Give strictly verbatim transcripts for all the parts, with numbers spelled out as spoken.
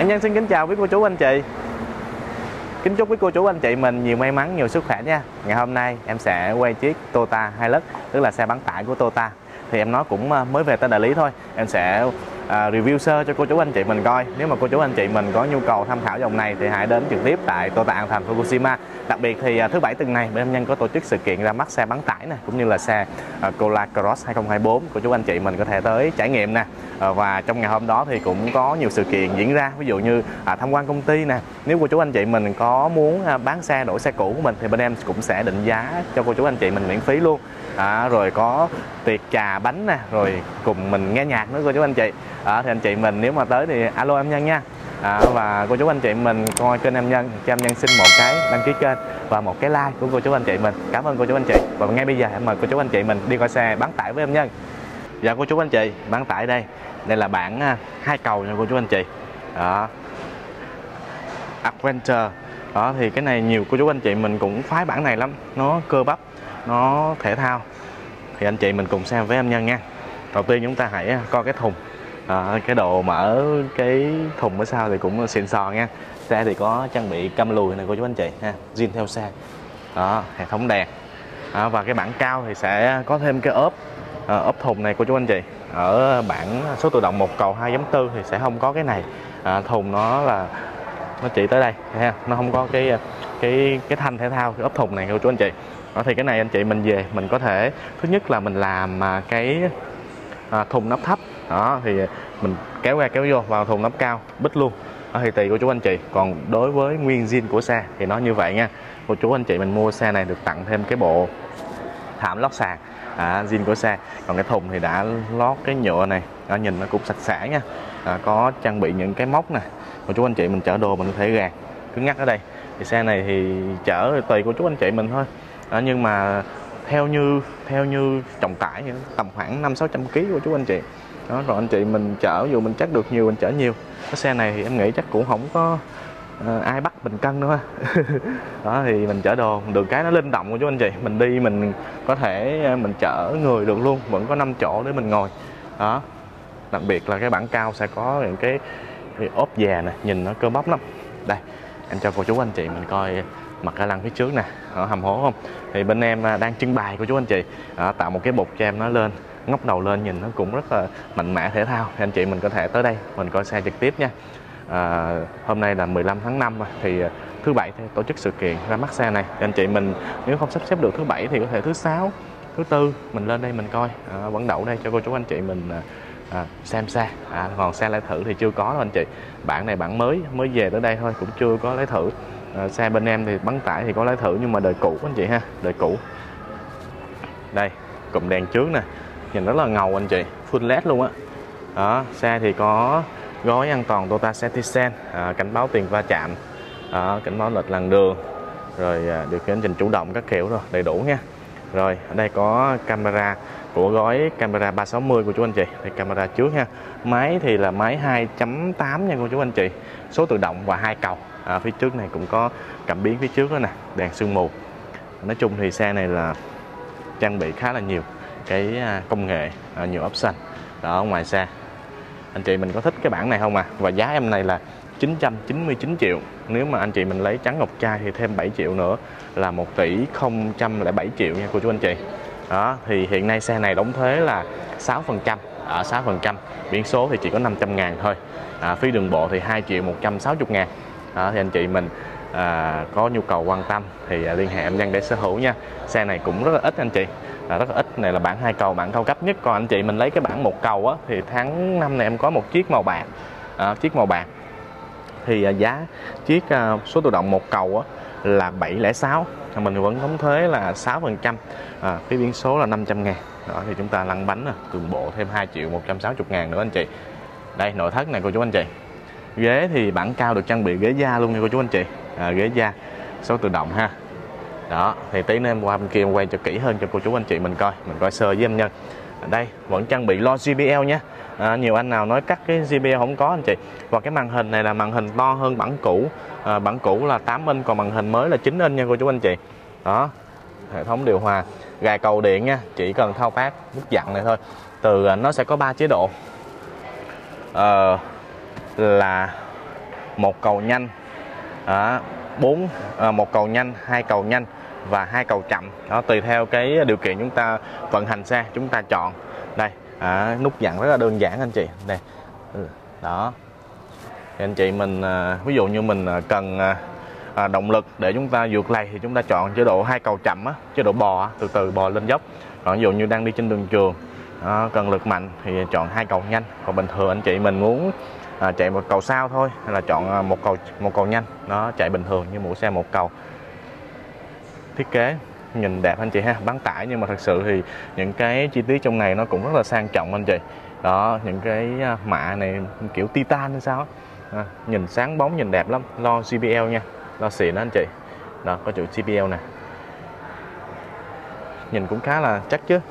Em Nhân xin kính chào quý cô chú anh chị. Kính chúc quý cô chú anh chị mình nhiều may mắn, nhiều sức khỏe nha. Ngày hôm nay em sẽ quay chiếc Toyota Hilux, tức là xe bán tải của Toyota. Thì em nói cũng mới về tới đại lý thôi. Em sẽ à, review sơ cho cô chú anh chị mình coi. Nếu mà cô chú anh chị mình có nhu cầu tham khảo dòng này thì hãy đến trực tiếp tại Toyota An Thành Fukushima. Đặc biệt thì à, thứ bảy tuần này bên em Nhân có tổ chức sự kiện ra mắt xe bán tải này, cũng như là xe à, Corolla Cross hai không hai tư. Cô chú anh chị mình có thể tới trải nghiệm nè. À, và trong ngày hôm đó thì cũng có nhiều sự kiện diễn ra, ví dụ như à, tham quan công ty nè. Nếu cô chú anh chị mình có muốn à, bán xe, đổi xe cũ của mình thì bên em cũng sẽ định giá cho cô chú anh chị mình miễn phí luôn. À, rồi có tiệc trà bánh nè, rồi cùng mình nghe nhạc nữa cô chú anh chị. À, thì anh chị mình nếu mà tới thì alo em Nhân nha. À, và cô chú anh chị mình coi kênh em Nhân cho em Nhân xin một cái đăng ký kênh và một cái like của cô chú anh chị mình. Cảm ơn cô chú anh chị. Và ngay bây giờ em mời cô chú anh chị mình đi coi xe bán tải với em Nhân. Dạ cô chú anh chị, bán tải đây. Đây là bản hai cầu nha cô chú anh chị. Đó. Adventure. Đó thì cái này nhiều cô chú anh chị mình cũng khoái bản này lắm, nó cơ bắp, nó thể thao. Thì anh chị mình cùng xem với em Nhân nha. Đầu tiên chúng ta hãy coi cái thùng. À, cái độ mở cái thùng ở sau thì cũng xịn sò nha. Xe thì có trang bị cam lùi này cô chú anh chị ha, zin theo xe. Đó, hệ thống đèn. À, và cái bản cao thì sẽ có thêm cái ốp à, ốp thùng này cô chú anh chị. Ở bản số tự động một cầu hai chấm bốn thì sẽ không có cái này. À, thùng nó là nó chỉ tới đây ha, nó không có cái cái cái thanh thể thao, cái ốp thùng này cô chú anh chị. Đó, thì cái này anh chị mình về mình có thể thứ nhất là mình làm cái à, thùng nắp thấp. Đó thì mình kéo ra kéo vô vào thùng nắp cao bít luôn. Đó, thì tùy cô chú anh chị. Còn đối với nguyên zin của xe thì nó như vậy nha. Cô chú anh chị mình mua xe này được tặng thêm cái bộ thảm lót sàn à, zin của xe. Còn cái thùng thì đã lót cái nhựa này. Đó, nhìn nó cũng sạch sẽ nha. À, có trang bị những cái móc nè. Cô chú anh chị mình chở đồ mình có thể gạt cứng ngắc ở đây. Thì xe này thì chở tùy cô chú anh chị mình thôi. Đó, nhưng mà theo như theo như trọng tải tầm khoảng năm sáu trăm ki lô gam của chú anh chị. Đó, rồi anh chị mình chở dù mình chắc được nhiều mình chở nhiều. Cái xe này thì em nghĩ chắc cũng không có uh, ai bắt mình cân nữa. Đó thì mình chở đồ được cái nó linh động của chú anh chị. Mình đi mình có thể mình chở người được luôn, vẫn có năm chỗ để mình ngồi. Đó. Đặc biệt là cái bản cao sẽ có những cái, cái ốp già này, nhìn nó cơ bắp lắm. Đây, em cho cô chú anh chị mình coi mặt ca lăng phía trước nè, ở hầm hố không? Thì bên em đang trưng bày cô chú anh chị, à, tạo một cái bục cho em nó lên, ngóc đầu lên nhìn nó cũng rất là mạnh mẽ thể thao. Thì anh chị mình có thể tới đây mình coi xe trực tiếp nha. À, hôm nay là mười lăm tháng năm thì thứ bảy thì tổ chức sự kiện ra mắt xe này. Thì anh chị mình nếu không sắp xếp được thứ bảy thì có thể thứ sáu, thứ tư mình lên đây mình coi, à, vẫn đậu đây cho cô chú anh chị mình à, xem xe. À, còn xe lấy thử thì chưa có đâu anh chị. Bản này bản mới mới về tới đây thôi, cũng chưa có lấy thử. À, xe bên em thì bán tải thì có lấy thử nhưng mà đời cũ anh chị ha, đời cũ. Đây cụm đèn trước nè, nhìn rất là ngầu anh chị, full led luôn á. Đó, xe thì có gói an toàn Toyota Safety Sense, à, cảnh báo tiền va chạm, à, cảnh báo lệch làn đường, rồi à, điều khiển hành trình chủ động các kiểu rồi đầy đủ nha. Rồi ở đây có camera của gói camera ba sáu mươi của chú anh chị. Đây camera trước ha. Máy thì là máy hai chấm tám nha cô chú anh chị. Số tự động và hai cầu. À, phía trước này cũng có cảm biến phía trước đó nè, đèn sương mù. Nói chung thì xe này là trang bị khá là nhiều cái công nghệ, nhiều option đó ngoài xe. Anh chị mình có thích cái bản này không à? Và giá em này là chín trăm chín mươi chín triệu. Nếu mà anh chị mình lấy trắng ngọc trai thì thêm bảy triệu nữa là một tỷ không trăm lẻ bảy triệu nha cô chú anh chị. Đó thì hiện nay xe này đóng thuế là sáu phần trăm, ở sáu phần trăm, biển số thì chỉ có năm trăm ngàn thôi. À, phí đường bộ thì hai triệu một trăm sáu mươi ngàn. Đó, thì anh chị mình à, có nhu cầu quan tâm thì à, liên hệ em Nhân để sở hữu nha. Xe này cũng rất là ít anh chị, à, rất là ít. Này là bản hai cầu, bản cao cấp nhất. Còn anh chị mình lấy cái bản một cầu á, thì tháng năm này em có một chiếc màu bạc, à, chiếc màu bạc thì à, giá chiếc à, số tự động một cầu á, là bảy không sáu, mình vẫn đóng thuế là sáu phần trăm, à, phí biển số là năm trăm ngàn. Đó thì chúng ta lăn bánh, đường bộ thêm hai triệu một trăm sáu mươi ngàn nữa anh chị. Đây nội thất này cô chú anh chị. Ghế thì bản cao được trang bị ghế da luôn nha cô chú anh chị, à, ghế da số tự động ha. Đó thì tí nữa em qua bên kia em quay cho kỹ hơn cho cô chú anh chị mình coi, mình coi sơ với em Nhân. Ở đây vẫn trang bị lo giê bê lờ nha. À, nhiều anh nào nói cắt cái giê bê lờ không có anh chị. Và cái màn hình này là màn hình to hơn bản cũ, à, bản cũ là tám inch, còn màn hình mới là chín inch nha cô chú anh chị. Đó, hệ thống điều hòa, gài cầu điện nha, chỉ cần thao tác nút dặn này thôi. Từ nó sẽ có ba chế độ, à, là một cầu nhanh, à, bốn à, một cầu nhanh, hai cầu nhanh và hai cầu chậm. Đó, tùy theo cái điều kiện chúng ta vận hành xe chúng ta chọn. Đây, à, nút dặn rất là đơn giản anh chị. Đây, đó. Thì anh chị mình à, ví dụ như mình cần à, à, động lực để chúng ta vượt lầy thì chúng ta chọn chế độ hai cầu chậm á, chế độ bò từ từ bò lên dốc. Còn ví dụ như đang đi trên đường trường, à, cần lực mạnh thì chọn hai cầu nhanh. Còn bình thường anh chị mình muốn à, chạy một cầu sao thôi hay là chọn một cầu một cầu nhanh, nó chạy bình thường như mẫu xe một cầu. Thiết kế nhìn đẹp anh chị ha, bán tải nhưng mà thật sự thì những cái chi tiết trong này nó cũng rất là sang trọng anh chị. Đó, những cái mạ này kiểu titan hay sao à, nhìn sáng bóng, nhìn đẹp lắm. Lo giê bê lờ nha, lo xịn đó anh chị. Đó, có chữ giê bê lờ nè, nhìn cũng khá là chắc chứ.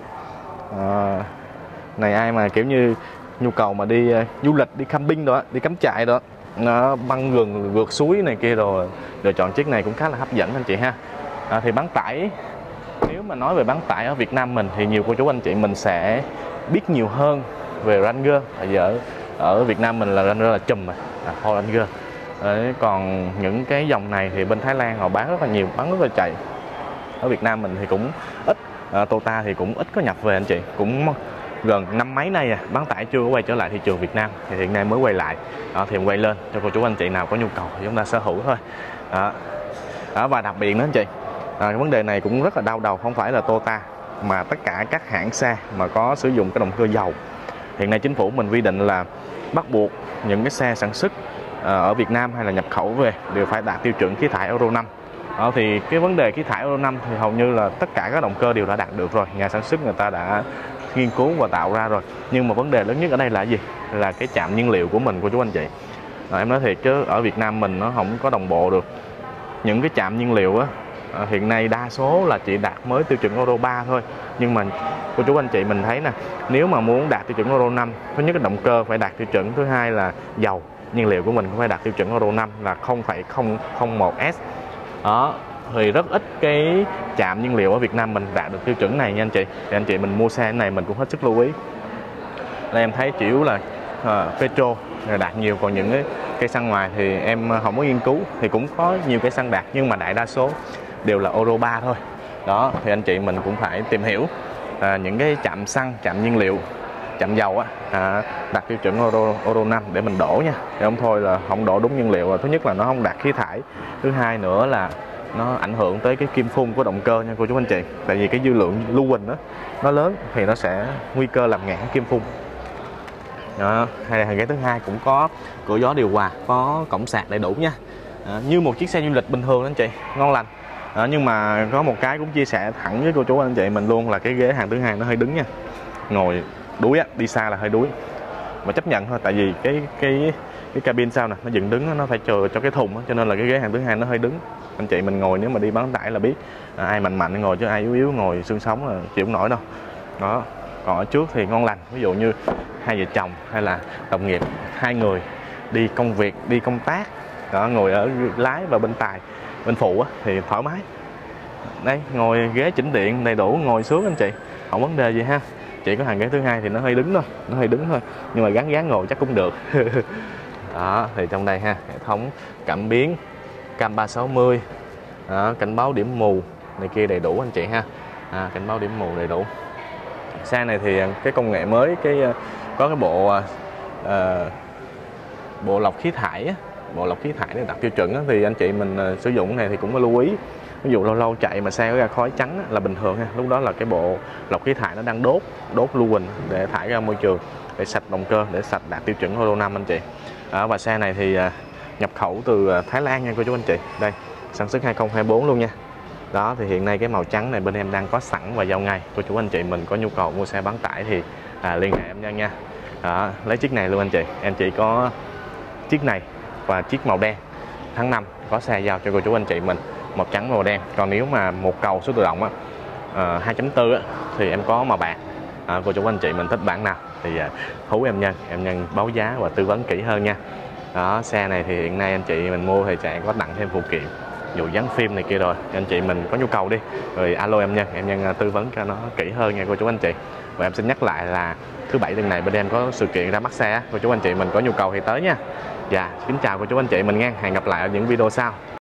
À, này ai mà kiểu như nhu cầu mà đi uh, du lịch, đi camping đó, đi cắm trại đó, nó băng rừng vượt suối này kia rồi, lựa chọn chiếc này cũng khá là hấp dẫn anh chị ha. À, thì bán tải, nếu mà nói về bán tải ở Việt Nam mình thì nhiều cô chú anh chị mình sẽ biết nhiều hơn về Ranger. Bây giờ ở Việt Nam mình là Ranger là chùm rồi, à, Ford Ranger. Đấy, còn những cái dòng này thì bên Thái Lan họ bán rất là nhiều, bán rất là chạy. Ở Việt Nam mình thì cũng ít, à, Toyota thì cũng ít có nhập về anh chị, cũng gần năm mấy nay à, bán tải chưa có quay trở lại thị trường Việt Nam, thì hiện nay mới quay lại. Đó, thì quay lên cho cô chú anh chị nào có nhu cầu thì chúng ta sở hữu thôi. Đó. Đó, và đặc biệt nữa anh chị, à, cái vấn đề này cũng rất là đau đầu, không phải là Toyota mà tất cả các hãng xe mà có sử dụng cái động cơ dầu. Hiện nay chính phủ mình quy định là bắt buộc những cái xe sản xuất ở Việt Nam hay là nhập khẩu về đều phải đạt tiêu chuẩn khí thải Euro năm. Đó, thì cái vấn đề khí thải Euro năm thì hầu như là tất cả các động cơ đều đã đạt được rồi, nhà sản xuất người ta đã nghiên cứu và tạo ra rồi. Nhưng mà vấn đề lớn nhất ở đây là gì? Là cái trạm nhiên liệu của mình, của chú anh chị. À, em nói thiệt chứ ở Việt Nam mình nó không có đồng bộ được. Những cái trạm nhiên liệu á, à, hiện nay đa số là chỉ đạt mới tiêu chuẩn Euro ba thôi. Nhưng mà cô chú anh chị mình thấy nè, nếu mà muốn đạt tiêu chuẩn Euro năm, thứ nhất là động cơ phải đạt tiêu chuẩn, thứ hai là dầu nhiên liệu của mình cũng phải đạt tiêu chuẩn Euro năm là không phẩy không không một S. Đó, thì rất ít cái trạm nhiên liệu ở Việt Nam mình đạt được tiêu chuẩn này nha anh chị. Thì anh chị mình mua xe này mình cũng hết sức lưu ý. Đây em thấy chủ yếu là uh, Petro đạt nhiều, còn những cái cây xăng ngoài thì em không có nghiên cứu, thì cũng có nhiều cây xăng đạt nhưng mà đại đa số đều là Euro ba thôi. Đó, thì anh chị mình cũng phải tìm hiểu à, những cái trạm xăng, trạm nhiên liệu, trạm dầu á, à, đạt tiêu chuẩn Euro, Euro năm để mình đổ nha. Thì không thôi là không đổ đúng nhiên liệu là thứ nhất là nó không đạt khí thải, thứ hai nữa là nó ảnh hưởng tới cái kim phun của động cơ nha cô chú anh chị. Tại vì cái dư lượng lưu huỳnh đó nó lớn thì nó sẽ nguy cơ làm ngạt kim phun. Đó, hay là cái thứ hai cũng có cửa gió điều hòa, có cổng sạc đầy đủ nha, à, như một chiếc xe du lịch bình thường đó anh chị, ngon lành. À, nhưng mà có một cái cũng chia sẻ thẳng với cô chú anh chị mình luôn là cái ghế hàng thứ hai nó hơi đứng nha, ngồi đuối á, đi xa là hơi đuối, mà chấp nhận thôi. Tại vì cái cái cái cabin sau nè nó dựng đứng, nó phải chờ cho cái thùng á, cho nên là cái ghế hàng thứ hai nó hơi đứng. Anh chị mình ngồi nếu mà đi bán tải là biết, à, ai mạnh mạnh ngồi chứ ai yếu yếu ngồi xương sống là chịu không nổi đâu. Đó, còn ở trước thì ngon lành, ví dụ như hai vợ chồng hay là đồng nghiệp, hai người đi công việc, đi công tác, đó, ngồi ở lái và bên tài, bên phụ á, thì thoải mái. Đây, ngồi ghế chỉnh điện đầy đủ, ngồi sướng anh chị, không vấn đề gì ha. Chỉ có hàng ghế thứ hai thì nó hơi đứng thôi, nó hơi đứng thôi, nhưng mà gắn gắn ngồi chắc cũng được. Đó, thì trong đây ha, hệ thống cảm biến cam ba sáu mươi, đó, cảnh báo điểm mù này kia đầy đủ anh chị ha, à, cảnh báo điểm mù đầy đủ. Xe này thì cái công nghệ mới, cái có cái bộ uh, bộ lọc khí thải á, bộ lọc khí thải để đạt tiêu chuẩn á, thì anh chị mình uh, sử dụng này thì cũng có lưu ý. Ví dụ lâu lâu chạy mà xe có ra khói trắng á, là bình thường ha, lúc đó là cái bộ lọc khí thải nó đang đốt đốt lưu huỳnh để thải ra môi trường, để sạch động cơ, để sạch đạt tiêu chuẩn Euro năm anh chị. À, và xe này thì uh, nhập khẩu từ Thái Lan nha cô chú anh chị. Đây, sản xuất hai không hai tư luôn nha. Đó, thì hiện nay cái màu trắng này bên em đang có sẵn và giao ngay. Cô chú anh chị mình có nhu cầu mua xe bán tải thì à, liên hệ em nha nha. Đó, lấy chiếc này luôn anh chị. Em chỉ có chiếc này và chiếc màu đen. Tháng năm có xe giao cho cô chú anh chị mình, màu trắng màu đen. Còn nếu mà một cầu số tự động á, à, hai chấm bốn á, thì em có màu bạc. À, cô chú anh chị mình thích bản nào thì à, hú em nhân, em nhân báo giá và tư vấn kỹ hơn nha. Đó, xe này thì hiện nay anh chị mình mua thì chạy có tặng thêm phụ kiện, dù dán phim này kia rồi, anh chị mình có nhu cầu đi rồi alo em nhân, em nhân tư vấn cho nó kỹ hơn nha cô chú anh chị. Và em xin nhắc lại là thứ bảy tuần này bên em có sự kiện ra mắt xe, cô chú anh chị mình có nhu cầu thì tới nha. Dạ, kính chào cô chú anh chị mình nha, hẹn gặp lại ở những video sau.